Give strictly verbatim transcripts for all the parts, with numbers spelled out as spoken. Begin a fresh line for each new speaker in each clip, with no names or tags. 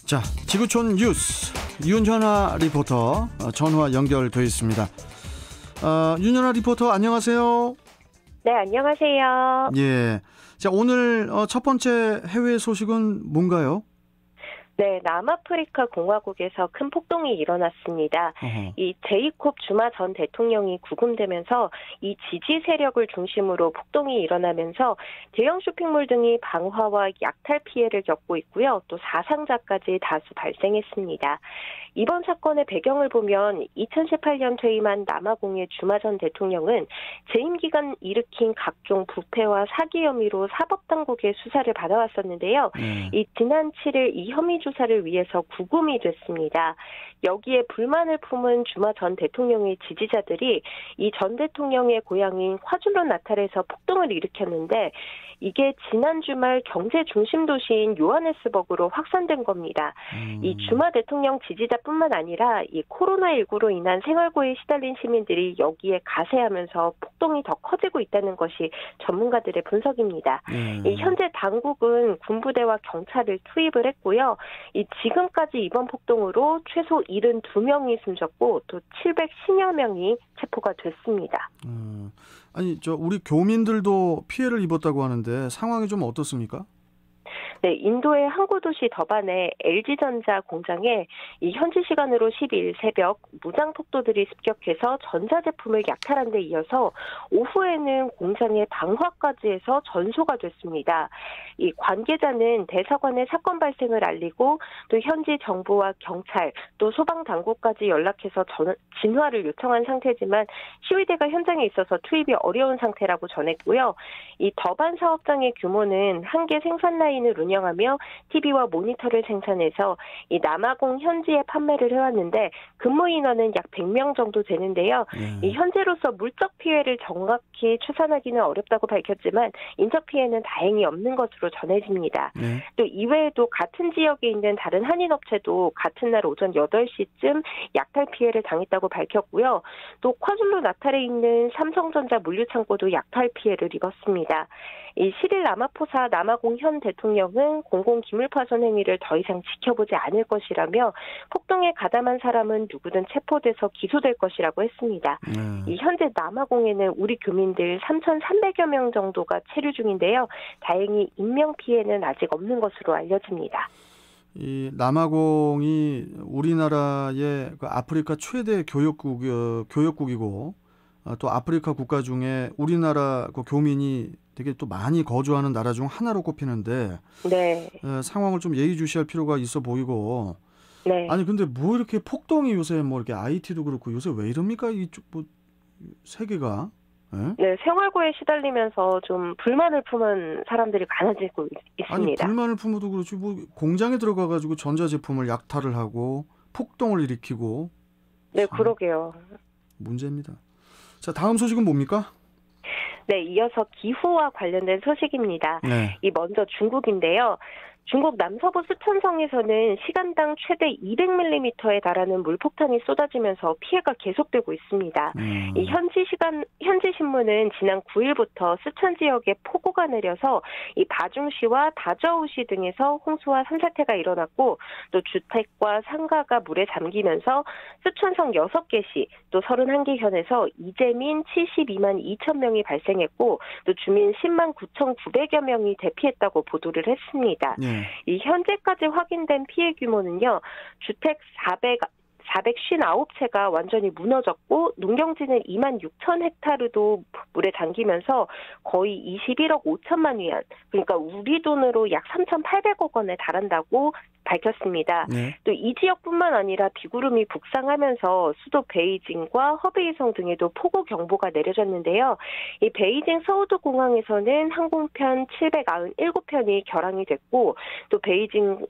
자, 지구촌 뉴스 윤현아 리포터 전화 연결돼 있습니다. 어, 윤현아 리포터 안녕하세요.
네, 안녕하세요.
예, 자 오늘 어, 첫 번째 해외 소식은 뭔가요?
네, 남아프리카 공화국에서 큰 폭동이 일어났습니다.
어허.
이 제이콥 주마 전 대통령이 구금되면서 이 지지 세력을 중심으로 폭동이 일어나면서 대형 쇼핑몰 등이 방화와 약탈 피해를 겪고 있고요. 또 사상자까지 다수 발생했습니다. 이번 사건의 배경을 보면 이천십팔 년 퇴임한 남아공의 주마 전 대통령은 재임 기간 일으킨 각종 부패와 사기 혐의로 사법당국의 수사를 받아왔었는데요.
네.
이 지난 칠 일 이 혐의 조사를 위해서 구금이 됐습니다. 여기에 불만을 품은 주마 전 대통령의 지지자들이 이 전 대통령의 고향인 과줄루 나탈에서 폭동을 일으켰는데 이게 지난 주말 경제 중심 도시인 요하네스버그로 확산된 겁니다.
음.
이 주마 대통령 지지자뿐만 아니라 이 코로나십구로 인한 생활고에 시달린 시민들이 여기에 가세하면서 폭동이 더 커지고 있다는 것이 전문가들의 분석입니다.
음.
이 현재 당국은 군부대와 경찰을 투입을 했고요. 이 지금까지 이번 폭동으로 최소 칠십이 명이 숨졌고 또 칠백십여 명이 체포가 됐습니다.
음. 아니 저 우리 교민들도 피해를 입었다고 하는데 상황이 좀 어떻습니까?
네, 인도의 항구 도시 더반의 엘지전자 공장에 이 현지 시간으로 십일 새벽 무장 폭도들이 습격해서 전자제품을 약탈한 데 이어서 오후에는 공장에 방화까지 해서 전소가 됐습니다. 이 관계자는 대사관에 사건 발생을 알리고 또 현지 정부와 경찰 또 소방 당국까지 연락해서 전, 진화를 요청한 상태지만 시위대가 현장에 있어서 투입이 어려운 상태라고 전했고요. 이 더반 사업장의 규모는 한 개 생산 라인을 운영하며 티비와 모니터를 생산해서 이 남아공 현지에 판매를 해왔는데 근무 인원은 약 백 명 정도 되는데요.
음.
이 현재로서 물적 피해를 정확히 추산하기는 어렵다고 밝혔지만 인적 피해는 다행히 없는 것으로 전해집니다.
네.
또 이외에도 같은 지역에 있는 다른 한인 업체도 같은 날 오전 여덟 시쯤 약탈 피해를 당했다고 밝혔고요. 또 과줄루 나탈에 있는 삼성전자 물류창고도 약탈 피해를 입었습니다. 이 시릴 라마포사 남아공 현 대통령은 공공 기물파손 행위를 더 이상 지켜보지 않을 것이라며 폭동에 가담한 사람은 누구든 체포돼서 기소될 것이라고 했습니다.
네.
이 현재 남아공에는 우리 교민들 삼천삼백여 명 정도가 체류 중인데요. 다행히 인명 피해는 아직 없는 것으로 알려집니다.
이 남아공이 우리나라의 그 아프리카 최대 교역국 어, 교역국이고 어, 또 아프리카 국가 중에 우리나라 그 교민이 되게 또 많이 거주하는 나라 중 하나로 꼽히는데
네.
에, 상황을 좀 예의주시할 필요가 있어 보이고.
네.
아니 근데 뭐 이렇게 폭동이 요새 뭐 이렇게 아이티도 그렇고 요새 왜 이럽니까 이쪽 뭐 세계가? 에?
네, 생활고에 시달리면서 좀 불만을 품은 사람들이 많아지고 있습니다.
아니 불만을 품어도 그렇지 뭐 공장에 들어가 가지고 전자제품을 약탈을 하고 폭동을 일으키고.
네,
참
그러게요.
문제입니다. 자, 다음 소식은 뭡니까?
네, 이어서 기후와 관련된 소식입니다.
네.
이 먼저 중국인데요. 중국 남서부 쓰촨성에서는 시간당 최대 이백 밀리미터에 달하는 물폭탄이 쏟아지면서 피해가 계속되고 있습니다.
음.
이 현지 시간 현지 신문은 지난 구 일부터 쓰촨 지역에 폭우가 내려서 이 바중시와 다저우시 등에서 홍수와 산사태가 일어났고 또 주택과 상가가 물에 잠기면서 쓰촨성 여섯 개 시 또 서른한 개 현에서 이재민 칠십이만 이천 명이 발생했고 또 주민 십만 구천구백여 명이 대피했다고 보도를 했습니다.
네.
이 현재까지 확인된 피해 규모는요. 주택 사백 사백오십구 채가 완전히 무너졌고 농경지는 이만 육천 헥타르도 물에 잠기면서 거의 이십일억 오천만 위안, 그러니까 우리 돈으로 약 삼천팔백억 원에 달한다고 밝혔습니다.
네.
또 이 지역뿐만 아니라 비구름이 북상하면서 수도 베이징과 허베이성 등에도 폭우 경보가 내려졌는데요. 이 베이징 서우드 공항에서는 항공편 칠백구십칠 편이 결항이 됐고 또 베이징의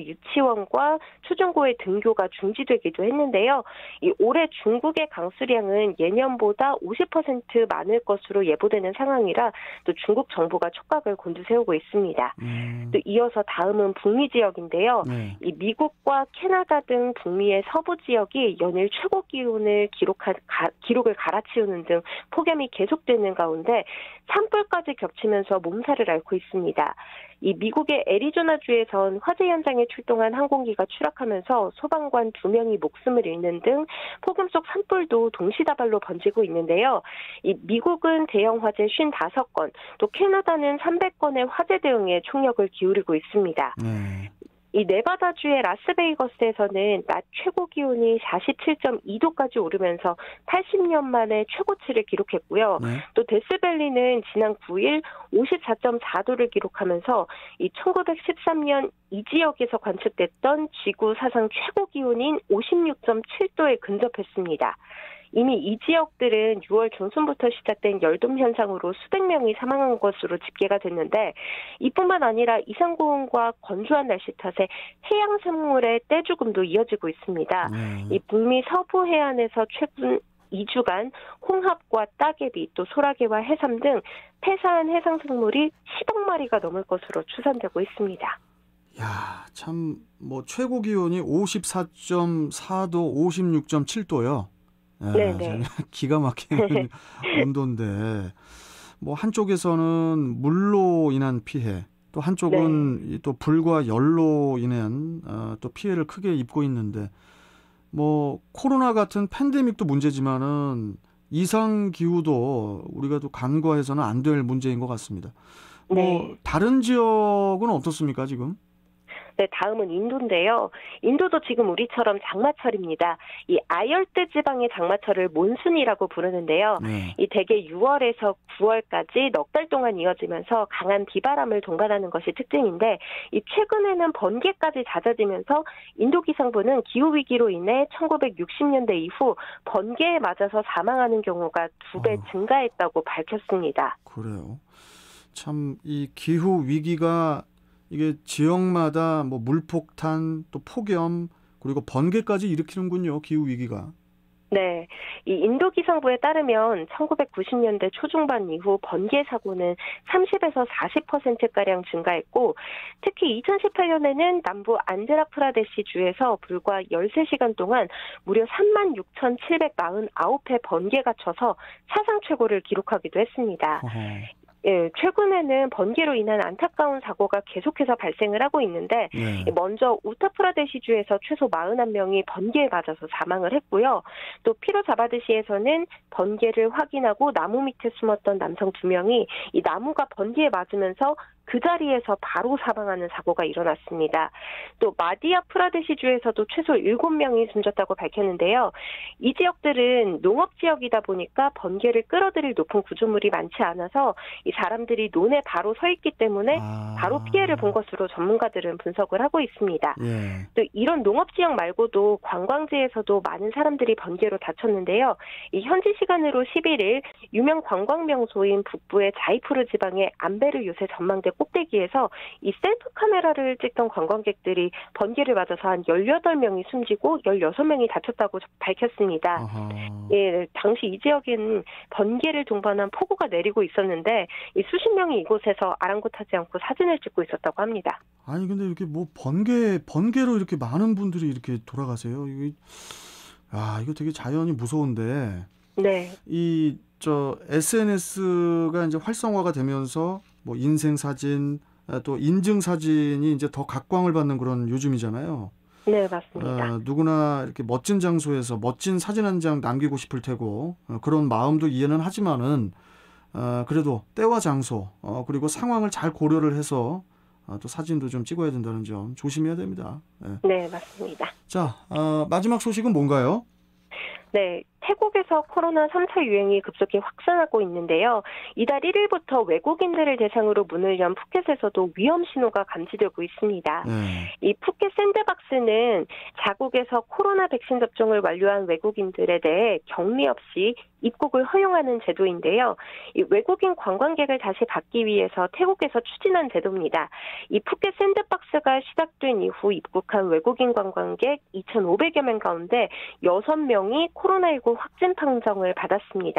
유치원과 초중고의 등교가 중지되기도 했는데요. 이 올해 중국의 강수량은 예년보다 오십 퍼센트 많을 것으로 예보되는 상황이라 또 중국 정부가 촉각을 곤두세우고 있습니다.
음.
또 이어서 다음은 북미 지역인데요.
네.
이 미국과 캐나다 등 북미의 서부 지역이 연일 최고 기온을 기록한 가, 기록을 갈아치우는 등 폭염이 계속되는 가운데 산불까지 겹치면서 몸살을 앓고 있습니다. 이 미국의 애리조나주에선 화재 현장이 현장에 출동한 항공기가 추락하면서 소방관 두 명이 목숨을 잃는 등 폭염 속 산불도 동시다발로 번지고 있는데요. 이 미국은 대형 화재 오십오 건, 또 캐나다는 삼백 건의 화재 대응에 총력을 기울이고 있습니다.
네.
이 네바다주의 라스베이거스에서는 낮 최고 기온이 사십칠 점 이 도까지 오르면서 팔십 년 만에 최고치를 기록했고요.
네.
또 데스밸리는 지난 구 일 오십사 점 사 도를 기록하면서 이 천구백십삼 년 이 지역에서 관측됐던 지구 사상 최고 기온인 오십육 점 칠 도에 근접했습니다. 이미 이 지역들은 유월 중순부터 시작된 열돔 현상으로 수백 명이 사망한 것으로 집계가 됐는데, 이뿐만 아니라 이상고온과 건조한 날씨 탓에 해양 생물의 떼죽음도 이어지고 있습니다.
네.
이 북미 서부 해안에서 최근 이 주간 홍합과 따개비, 또 소라게와 해삼 등 폐사한 해상 생물이 십억 마리가 넘을 것으로 추산되고 있습니다.
야, 참 뭐 최고 기온이 오십사 점 사 도, 오십육 점 칠 도요. 네,
네네.
기가 막히는 온도인데, 뭐 한쪽에서는 물로 인한 피해, 또 한쪽은
네.
또 불과 열로 인한 어, 또 피해를 크게 입고 있는데, 뭐 코로나 같은 팬데믹도 문제지만은 이상 기후도 우리가 또 간과해서는 안 될 문제인 것 같습니다. 뭐
네.
다른 지역은 어떻습니까 지금?
네, 다음은 인도인데요. 인도도 지금 우리처럼 장마철입니다. 이 아열대 지방의 장마철을 몬순이라고 부르는데요.
네.
이 대개 유월에서 구월까지 넉 달 동안 이어지면서 강한 비바람을 동반하는 것이 특징인데, 이 최근에는 번개까지 잦아지면서 인도 기상부는 기후 위기로 인해 천구백육십 년대 이후 번개에 맞아서 사망하는 경우가 두 배
어.
증가했다고 밝혔습니다.
그래요. 참 이 기후 위기가 이게 지역마다 뭐 물폭탄, 또 폭염, 그리고 번개까지 일으키는군요. 기후 위기가.
네, 이 인도 기상부에 따르면 천구백구십 년대 초중반 이후 번개 사고는 삼십에서 사십 퍼센트가량 증가했고, 특히 이천십팔 년에는 남부 안드라프라데시 주에서 불과 열세 시간 동안 무려 삼만 육천칠백사십구 회 번개가 쳐서 사상 최고를 기록하기도 했습니다.
어허.
예, 최근에는 번개로 인한 안타까운 사고가 계속해서 발생을 하고 있는데,
네.
먼저 우타프라데시주에서 최소 사십일 명이 번개에 맞아서 사망을 했고요. 또 피로자바드시에서는 번개를 확인하고 나무 밑에 숨었던 남성 두 명이 이 나무가 번개에 맞으면서 그 자리에서 바로 사망하는 사고가 일어났습니다. 또 마디아 프라데시주에서도 최소 일곱 명이 숨졌다고 밝혔는데요. 이 지역들은 농업 지역이다 보니까 번개를 끌어들일 높은 구조물이 많지 않아서 이 사람들이 논에 바로 서 있기 때문에
아.
바로 피해를 본 것으로 전문가들은 분석을 하고 있습니다.
예.
또 이런 농업 지역 말고도 관광지에서도 많은 사람들이 번개로 다쳤는데요. 이 현지 시간으로 십일 일 유명 관광 명소인 북부의 자이푸르 지방의 암베르 요새 전망대 꼭대기에서 이 셀프 카메라를 찍던 관광객들이 번개를 맞아서 한 열여덟 명이 숨지고 열여섯 명이 다쳤다고 밝혔습니다.
어허.
예, 당시 이 지역에는 번개를 동반한 폭우가 내리고 있었는데 이 수십 명이 이곳에서 아랑곳하지 않고 사진을 찍고 있었다고 합니다.
아니 근데 이렇게 뭐 번개 번개로 이렇게 많은 분들이 이렇게 돌아가세요. 이거 아 이거 되게 자연이 무서운데.
네.
이 저 에스엔에스가 이제 활성화가 되면서 뭐 인생 사진, 또 인증 사진이 이제 더 각광을 받는 그런 요즘이잖아요.
네, 맞습니다.
어, 누구나 이렇게 멋진 장소에서 멋진 사진 한 장 남기고 싶을 테고, 어, 그런 마음도 이해는 하지만은 어, 그래도 때와 장소, 어, 그리고 상황을 잘 고려를 해서 어, 또 사진도 좀 찍어야 된다는 점 조심해야 됩니다. 네,
네, 맞습니다.
자, 어, 마지막 소식은 뭔가요?
네, 태국에서 코로나 삼 차 유행이 급속히 확산하고 있는데요. 이달 일 일부터 외국인들을 대상으로 문을 연 푸켓에서도 위험 신호가 감지되고 있습니다.
네.
이 푸켓 샌드박스는 자국에서 코로나 백신 접종을 완료한 외국인들에 대해 격리 없이 입국을 허용하는 제도인데요. 이 외국인 관광객을 다시 받기 위해서 태국에서 추진한 제도입니다. 이 푸켓 샌드박스가 시작된 이후 입국한 외국인 관광객 이천오백여 명 가운데 여섯 명이 코로나십구 확진 판정을 받았습니다.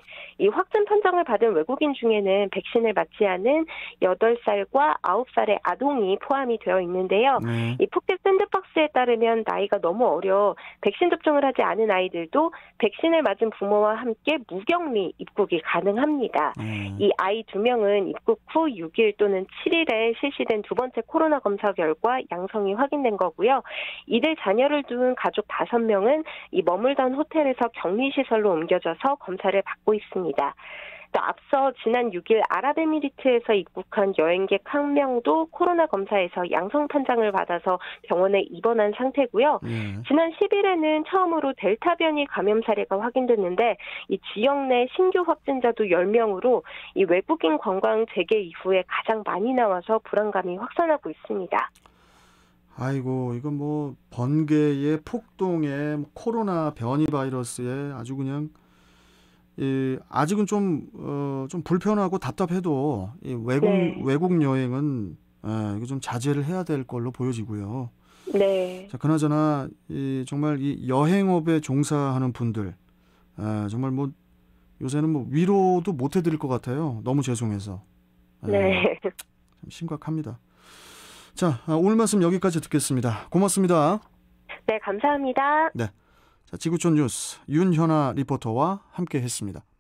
이 확진 판정을 받은 외국인 중에는 백신을 맞지 않은 여덟 살과 아홉 살의 아동이 포함이 되어 있는데요.
네.
이 푸켓 샌드박스에 따르면 나이가 너무 어려 백신 접종을 하지 않은 아이들도 백신을 맞은 부모와 함께 무격리 입국이 가능합니다.
네.
이 아이 두 명은 입국 후 육 일 또는 칠 일에 실시된 두 번째 코로나 검사 결과 양성이 확인된 거고요. 이들 자녀를 둔 가족 다섯 명은 이 머물던 호텔에서 격리시설로 옮겨져서 검사를 받고 있습니다. 또 앞서 지난 육 일 아랍에미리트에서 입국한 여행객 한 명도 코로나 검사에서 양성 판정을 받아서 병원에 입원한 상태고요.
예.
지난 십 일에는 처음으로 델타 변이 감염 사례가 확인됐는데 이 지역 내 신규 확진자도 열 명으로 이 외국인 관광 재개 이후에 가장 많이 나와서 불안감이 확산하고 있습니다.
아이고, 이건 뭐 번개에 폭동에 뭐 코로나 변이 바이러스에 아주 그냥 이 아직은 좀 어, 좀 불편하고 답답해도 이 외국
네.
외국 여행은 예, 이거 좀 자제를 해야 될 걸로 보여지고요.
네.
자, 그나저나 이 정말 이 여행업에 종사하는 분들 예, 정말 뭐 요새는 뭐 위로도 못 해드릴 것 같아요. 너무 죄송해서. 예,
네.
참 심각합니다. 자, 아, 오늘 말씀 여기까지 듣겠습니다. 고맙습니다.
네, 감사합니다.
네. 자, 지구촌 뉴스 윤현아 리포터와 함께 했습니다.